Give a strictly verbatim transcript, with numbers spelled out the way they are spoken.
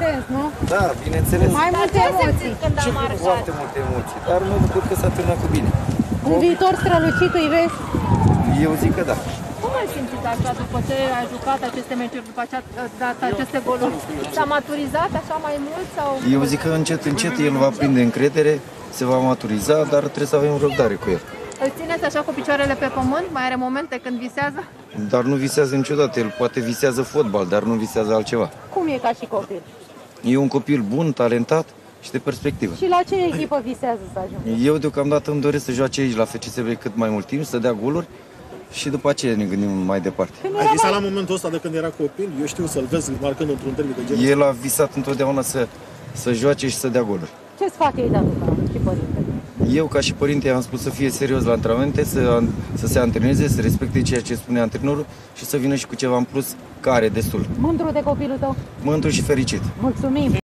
intens, nu? Da, bineînțeles. Mai multe emoții. Când Și am marșat. foarte multe emoții, dar mă bucur că s-a terminat cu bine. Un viitor strălucit îi vezi? Eu zic că da. Cum ai simțit așa după ce ai jucat aceste meciuri, după ce ați dat aceste goluri? S-a maturizat așa mai mult? Sau... Eu zic că încet, încet el va prinde încredere, se va maturiza, dar trebuie să avem răbdare cu el. Îl țineți așa cu picioarele pe pământ? Mai are momente când visează? Dar nu visează niciodată, el poate visează fotbal, dar nu visează altceva. Cum e ca și copil? E un copil bun, talentat și de perspectivă. Și la ce echipă visează să ajungă? Eu deocamdată îmi doresc să joace aici la F C S B cât mai mult timp, să dea goluri și după aceea ne gândim mai departe. Ai visat la momentul ăsta de când era copil? Eu știu să-l vezi marcând într-un derby de genul. El a visat întotdeauna să, să joace și să dea goluri. Ce sfat ei de atâta și părinte? Eu, ca și părinte, am spus să fie serios la antrenamente, să, să se antreneze, să respecte ceea ce spune antrenorul și să vină și cu ceva în plus, care destul. Mândru de copilul tău? Mândru și fericit. Mulțumim!